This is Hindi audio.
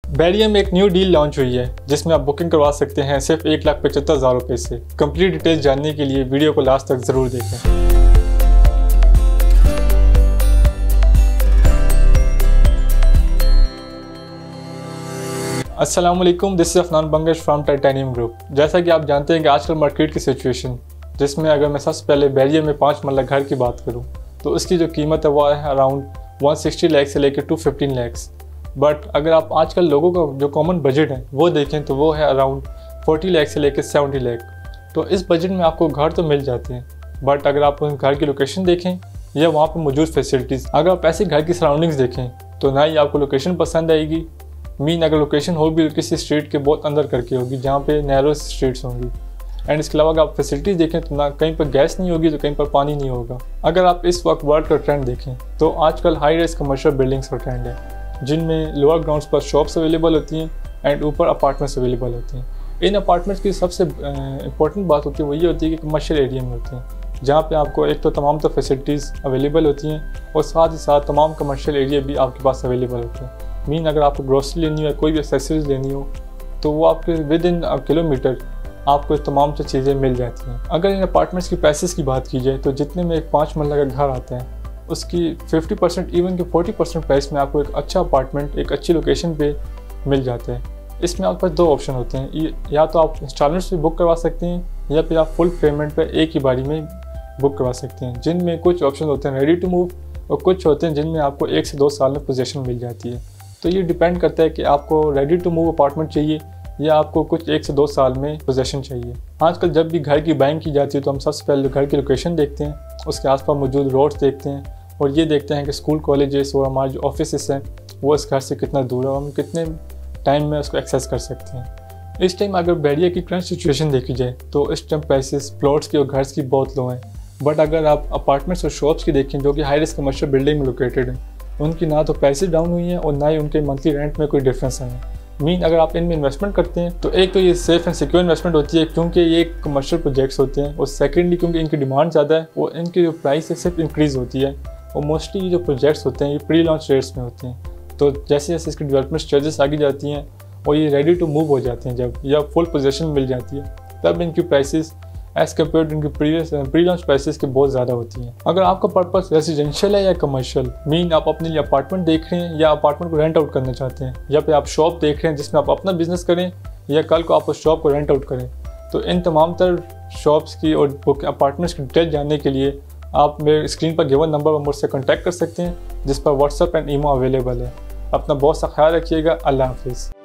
बैरिया में एक न्यू डील लॉन्च हुई है जिसमें आप बुकिंग करवा सकते हैं सिर्फ 1,75,000 रुपये से। कंप्लीट डिटेल्स जानने के लिए वीडियो को लास्ट तक ज़रूर देखें। अस्सलाम वालेकुम, this is Afnan Bangash from Titanium group. जैसा कि आप जानते हैं कि आजकल मार्केट की सिचुएशन जिसमें अगर मैं सबसे पहले बैरिया में 5 मरला घर की बात करूं तो उसकी जो कीमत है वो है अराउंड 160 लाख से लेकर 215 लाख। बट अगर आप आजकल लोगों का जो कॉमन बजट है वो देखें तो वो है अराउंड 40 लाख से लेकर 70 लाख। तो इस बजट में आपको घर तो मिल जाते हैं, बट अगर आप उन घर की लोकेशन देखें या वहाँ पर मौजूद फैसिलिटीज़, अगर आप ऐसे घर की सराउंडिंग्स देखें तो ना ही आपको लोकेशन पसंद आएगी। मीन अगर लोकेशन हो भी किसी स्ट्रीट के बहुत अंदर करके होगी जहाँ पे नैरो स्ट्रीट्स होंगी। एंड इसके अलावा अगर आप फैसिलिटीज़ देखें तो ना कहीं पर गैस नहीं होगी तो कहीं पर पानी नहीं होगा। अगर आप इस वक्त वर्ल्ड का ट्रेंड देखें तो आजकल हाई राइज कमर्शियल बिल्डिंग्स का ट्रेंड है जिनमें लोअर ग्राउंड्स पर शॉप्स अवेलेबल होती हैं एंड ऊपर अपार्टमेंट्स अवेलेबल होते हैं। इन अपार्टमेंट्स की सबसे इंपॉर्टेंट बात होती है वो ये होती है कि कमर्शियल एरिया में होते हैं जहाँ पे आपको एक तो तमाम तो फैसिलिटीज़ अवेलेबल होती हैं और साथ ही साथ तमाम कमर्शियल एरिया भी आपके पास अवेलेबल होते हैं। मीन अगर आपको ग्रोसरी लेनी हो या कोई भी एक्सेसरीज लेनी हो तो वो आपके विद इन किलोमीटर आपको तमाम से चीज़ें मिल जाती हैं। अगर इन अपार्टमेंट्स की प्राइसेस की बात की जाए तो जितने में एक 5 मरला का घर आता है उसकी 50% इवन कि 40% प्राइस में आपको एक अच्छा अपार्टमेंट एक अच्छी लोकेशन पे मिल जाता है। इसमें आपके पास 2 ऑप्शन होते हैं, या तो आप इंस्टॉलमेंट्स में बुक करवा सकते हैं या फिर आप फुल पेमेंट पर एक ही बारी में बुक करवा सकते हैं, जिनमें कुछ ऑप्शन होते हैं रेडी टू मूव और कुछ होते हैं जिनमें आपको 1 से 2 साल में पोजेसन मिल जाती है। तो ये डिपेंड करता है कि आपको रेडी टू मूव अपार्टमेंट चाहिए या आपको कुछ 1 से 2 साल में पोजेसन चाहिए। आजकल जब भी घर की बाइंग की जाती है तो हम सबसे पहले घर की लोकेशन देखते हैं, उसके आसपास मौजूद रोड्स देखते हैं और ये देखते हैं कि स्कूल कॉलेजेस और हमारे जो ऑफिस हैं वो इस घर से कितना दूर है और हम कितने टाइम में उसको एक्सेस कर सकते हैं। इस टाइम अगर बैरिया की करंट सिचुएशन देखी जाए तो इस टाइम प्राइसेस प्लॉट्स की और घर की बहुत लो हैं। बट अगर आप अपार्टमेंट्स और शॉप्स की देखें जो कि हाई रिस्क कमर्शियल बिल्डिंग में लोकेटेड हैं, उनकी ना तो प्राइसेस डाउन हुई हैं और ना ही उनके मंथली रेंट में कोई डिफरेंस आए हैं। मीन अगर आप इनमें इन्वेस्टमेंट करते हैं तो एक तो ये सेफ एंड सिक्योर इन्वेस्टमेंट होती है क्योंकि ये कमर्शियल प्रोजेक्ट्स होते हैं, और सेकेंडली क्योंकि इनकी डिमांड ज़्यादा है और इनकी जो प्राइस है सिर्फ इंक्रीज़ होती है। और मोस्टली ये जो प्रोजेक्ट्स होते हैं ये प्री लॉन्च रेट्स में होते हैं, तो जैसे जैसे इसकी डेवलपमेंट स्टेजेस आगे जाती हैं और ये रेडी टू मूव हो जाते हैं जब या फुल पोजीशन मिल जाती है तब इनकी प्राइसेस एज़ कम्पेयर टू इनकी प्री लॉन्च प्राइसेस के बहुत ज़्यादा होती हैं। अगर आपका पर्पस रेजिडेंशियल है या कमर्शियल, मीन आप अपने लिए अपार्टमेंट देख रहे हैं या अपार्टमेंट को रेंट आउट करना चाहते हैं या फिर आप शॉप देख रहे हैं जिसमें आप अपना बिजनेस करें या कल को आप उस शॉप को रेंट आउट करें, तो इन तमाम तर शॉप्स की और अपार्टमेंट्स की डिटेल जानने के लिए आप मेरे स्क्रीन पर गिवन नंबर पर मुझसे कॉन्टैक्ट कर सकते हैं जिस पर व्हाट्सएप एंड ईमो अवेलेबल है। अपना बहुत सा ख्याल रखिएगा। अल्लाह हाफिज़।